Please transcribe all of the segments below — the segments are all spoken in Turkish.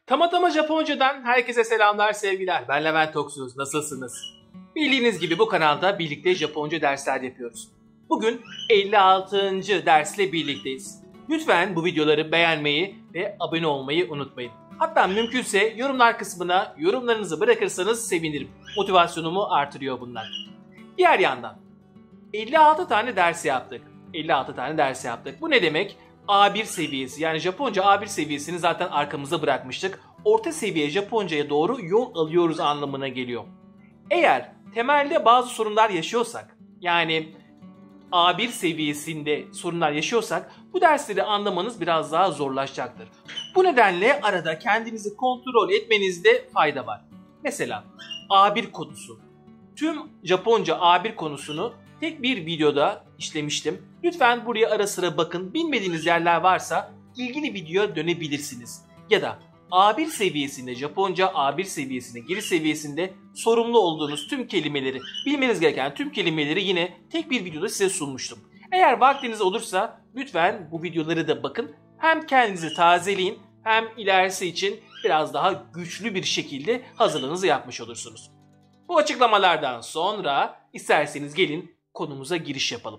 Tamama Japonca'dan herkese selamlar, sevgiler. Ben Levent Oksuz. Nasılsınız? Bildiğiniz gibi bu kanalda birlikte Japonca dersler yapıyoruz. Bugün 56. dersle birlikteyiz. Lütfen bu videoları beğenmeyi ve abone olmayı unutmayın. Hatta mümkünse yorumlar kısmına yorumlarınızı bırakırsanız sevinirim. Motivasyonumu artırıyor bunlar. Diğer yandan 56 tane ders yaptık. 56 tane ders yaptık. Bu ne demek? A1 seviyesi, yani Japonca A1 seviyesini zaten arkamızda bırakmıştık. Orta seviye Japonca'ya doğru yol alıyoruz anlamına geliyor. Eğer temelde bazı sorunlar yaşıyorsak, yani A1 seviyesinde sorunlar yaşıyorsak bu dersleri anlamanız biraz daha zorlaşacaktır. Bu nedenle arada kendinizi kontrol etmenizde fayda var. Mesela A1 konusu. Tüm Japonca A1 konusunu tek bir videoda işlemiştim. Lütfen buraya ara sıra bakın. Bilmediğiniz yerler varsa ilgili videoya dönebilirsiniz. Ya da A1 seviyesinde, Japonca A1 seviyesinde, giriş seviyesinde sorumlu olduğunuz tüm kelimeleri, bilmeniz gereken tüm kelimeleri yine tek bir videoda size sunmuştum. Eğer vaktiniz olursa lütfen bu videoları da bakın. Hem kendinizi tazeleyin hem ilerisi için biraz daha güçlü bir şekilde hazırlığınızı yapmış olursunuz. Bu açıklamalardan sonra isterseniz gelin konumuza giriş yapalım.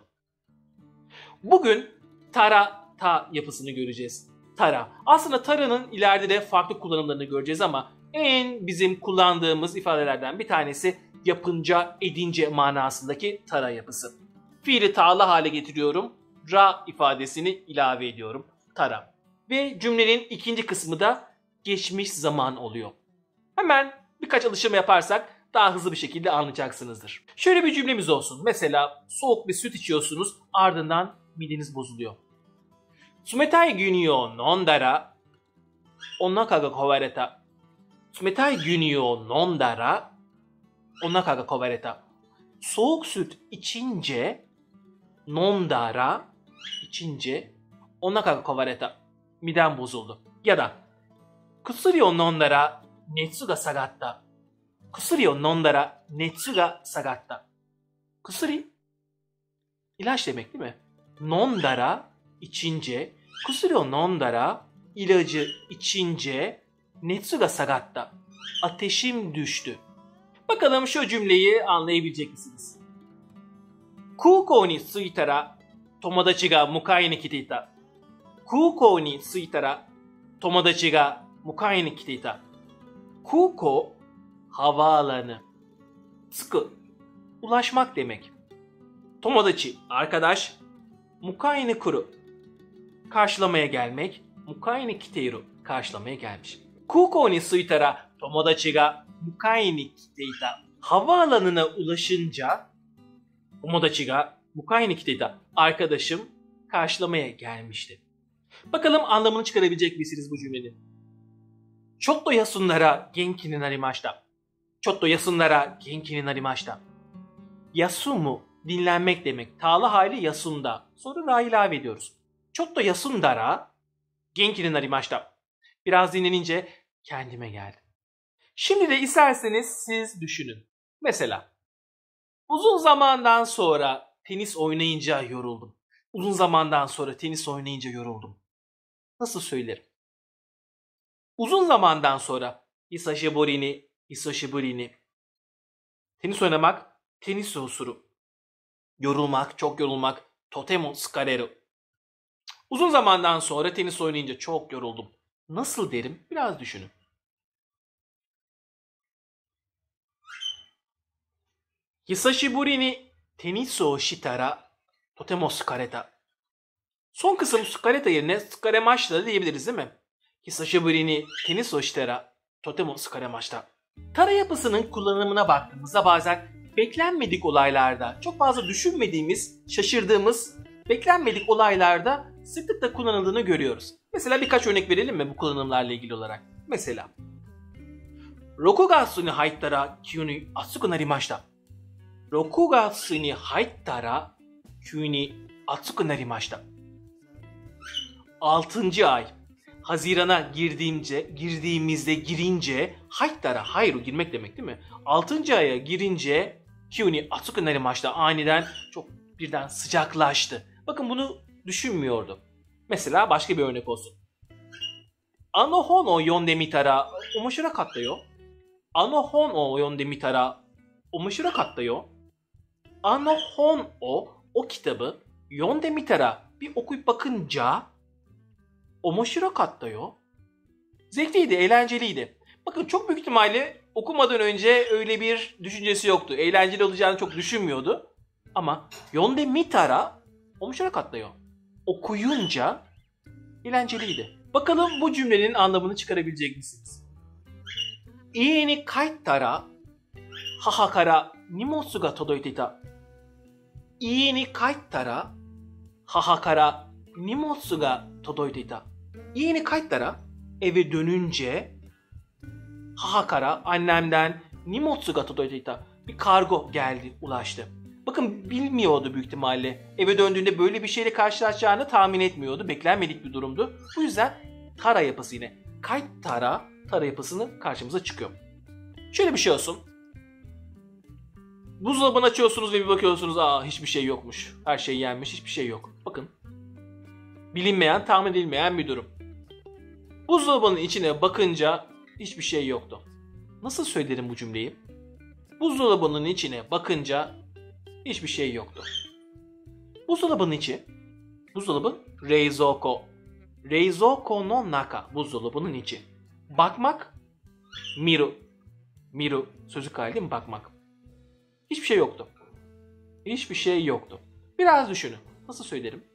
Bugün ta yapısını göreceğiz. Tara. Aslında tara'nın ileride de farklı kullanımlarını göreceğiz ama en bizim kullandığımız ifadelerden bir tanesi yapınca, edince manasındaki tara yapısı. Fiili ta'lı hale getiriyorum. Ra ifadesini ilave ediyorum. Tara. Ve cümlenin ikinci kısmı da geçmiş zaman oluyor. Hemen birkaç alıştırma yaparsak daha hızlı bir şekilde anlayacaksınızdır. Şöyle bir cümlemiz olsun. Mesela soğuk bir süt içiyorsunuz, ardından mideniz bozuluyor. Tsumetai gyunyu o nondara onaka ga kowareta. Tsumetai gyunyu o nondara onaka ga kowareta. Soğuk süt içince onaka ga kowareta. Midem bozuldu. Ya da kusuri o nondara netsu ga sagatta. Kusuri o nondara netsu ga sagatta. Kusuri ilaç demek değil mi? Nondara içince, kusuri o nondara ilacı içince netsu ga sagatta. Ateşim düştü. Bakalım şu cümleyi anlayabilecek misiniz? Koukou ni tsuitara tomodachi ga mukai ni kite ita. Koukou ni tsuitara tomodachi ga mukai ni kite ita. Koukou havaalanı. Tsuku ulaşmak demek. Tomodachi arkadaş. Mukai ni kuru karşılamaya gelmek. Mukai ni kiteiru karşılamaya gelmiş. Koukou ni tsuitara tomodachi ga mukai ni kite ita. Havaalanına ulaşınca tomodachi ga mukai ni kite ita. Arkadaşım karşılamaya gelmişti. Bakalım anlamını çıkarabilecek misiniz bu cümlenin? Chotto yasundara genki ni narimashita. Chotto yasundara genki ni narimashita. Yasumu dinlenmek demek. Ta'lı hali yasunda. Sonra ra ilave ediyoruz. Chotto yasundara genki ni narimashita. Biraz dinlenince kendime geldim. Şimdi de isterseniz siz düşünün. Mesela uzun zamandan sonra tenis oynayınca yoruldum. Uzun zamandan sonra tenis oynayınca yoruldum. Nasıl söylerim? Uzun zamandan sonra hisashi ni. Tenis oynamak, tenis usuru. Yorulmak, çok yorulmak, totemo tsukareru. Uzun zamandan sonra tenis oynayınca çok yoruldum. Nasıl derim? Biraz düşünün. Hisashiburi ni tenis o shitara totemo tsukareta. Son kısım tsukareta yerine tsukaremashita da diyebiliriz değil mi? Hisashiburi ni tenis o shitara totemo tsukaremashita. Tara yapısının kullanımına baktığımızda bazen beklenmedik olaylarda, çok fazla düşünmediğimiz, şaşırdığımız, beklenmedik olaylarda sıklıkla kullanıldığını görüyoruz. Mesela birkaç örnek verelim mi bu kullanımlarla ilgili olarak? Mesela 6月に入ったら急に暑くなりました。6月に入ったら急に暑くなりました。6. ay Haziran'a girince hayttara, hayru girmek demek değil mi? 6. aya girince kyuni atsuku narimashita, aniden çok birden sıcaklaştı. Bakın bunu düşünmüyordu. Mesela başka bir örnek olsun. Ano hon o yonde mitara omoshirakatta yo. Ano hon o yonde mitara omoshirakatta yo. Ano hon o kitabı yonde mitara bir okuyup bakınca omoshirakatta yo. Zevkliydi, eğlenceliydi. Bakın çok büyük ihtimalle okumadan önce öyle bir düşüncesi yoktu. Eğlenceli olacağını çok düşünmüyordu. Ama yonde mitara omoshirakatta yo. Okuyunca eğlenceliydi. Bakalım bu cümlenin anlamını çıkarabilecek misiniz? Ie ni kaittara haha kara nimotsu ga todoite ita. Ie ni kaittara haha kara nimotsu ga todoite ita. Ie ni kaittara eve dönünce haha kara annemden nimotsu ga todoite ita. Bir kargo geldi, ulaştı. Bakın bilmiyordu büyük ihtimalle. Eve döndüğünde böyle bir şeyle karşılaşacağını tahmin etmiyordu. Beklenmedik bir durumdu. Bu yüzden tara yapısı yine. Kaittara tara yapısını karşımıza çıkıyor. Şöyle bir şey olsun. Buzdolabını açıyorsunuz ve bir bakıyorsunuz. Hiçbir şey yokmuş. Her şey yenmiş, hiçbir şey yok. Bakın. Bilinmeyen, tahmin edilmeyen bir durum. Buzdolabının içine bakınca hiçbir şey yoktu. Nasıl söylerim bu cümleyi? Buzdolabının içine bakınca hiçbir şey yoktu. Buzdolabının içi. Buzdolabı reizouko. Reizouko no naka. Buzdolabının içi. Bakmak. Miru. Miru. Sözlük hali değil mi? Bakmak. Hiçbir şey yoktu. Hiçbir şey yoktu. Biraz düşünün. Nasıl söylerim?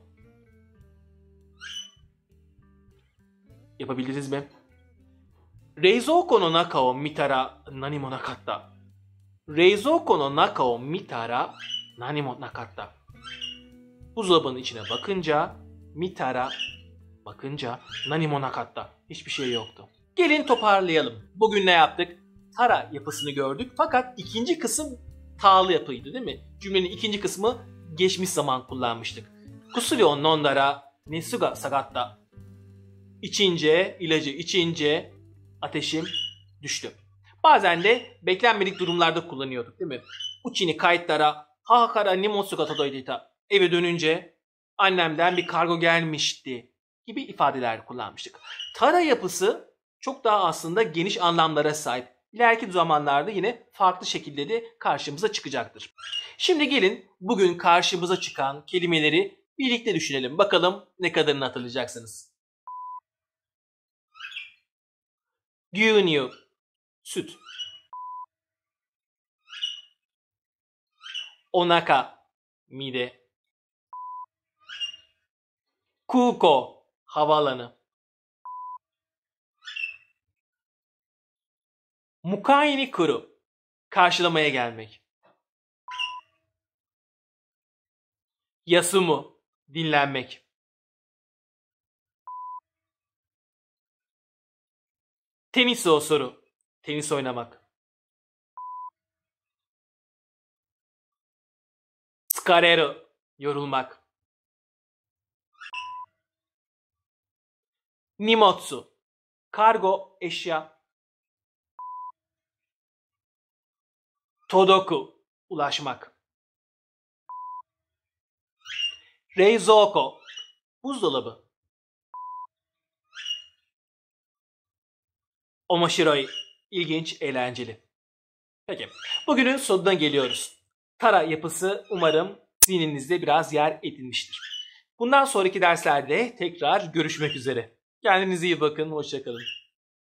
Yapabildiniz mi? Reizouko no naka o mitara nani mo nakatta. Reizouko no naka o mitara nani mo nakatta. Buzdolabının içine bakınca bakınca nani mo nakatta. Hiçbir şey yoktu. Gelin toparlayalım. Bugün ne yaptık? Tara yapısını gördük. Fakat ikinci kısım ta'lı yapıydı değil mi? Cümlenin ikinci kısmı geçmiş zaman kullanmıştık. Kusuri o nondara nesu ga sagatta. İçince, ilacı içince ateşim düştü. Bazen de beklenmedik durumlarda kullanıyorduk değil mi? Uchi ni kaittara haha kara nimotsu ga todoite ita. Eve dönünce annemden bir kargo gelmişti gibi ifadeler kullanmıştık. Tara yapısı çok daha aslında geniş anlamlara sahip. İleriki zamanlarda yine farklı şekilde de karşımıza çıkacaktır. Şimdi gelin bugün karşımıza çıkan kelimeleri birlikte düşünelim. Bakalım ne kadarını hatırlayacaksınız. Gyunyu, süt. Onaka, mide. Kuko, havaalanı. Mukai ni kuru, karşılamaya gelmek. Yasumu, dinlenmek. Tenis o soru, tenis oynamak. Tsukareru, yorulmak. Nimotsu, kargo, eşya. Todoku, ulaşmak. Reizouko, buzdolabı. Omoshiroi, ilginç, eğlenceli. Peki, bugünün sonuna geliyoruz. Tara yapısı umarım zihninizde biraz yer edinmiştir. Bundan sonraki derslerde tekrar görüşmek üzere. Kendinize iyi bakın, hoşça kalın.